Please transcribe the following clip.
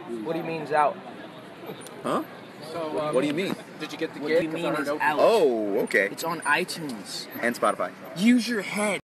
What do you mean is out? Huh? So, What do you mean? Did you get the What do you gig? mean is out? Oh, okay. It's on iTunes. And Spotify. Use your head.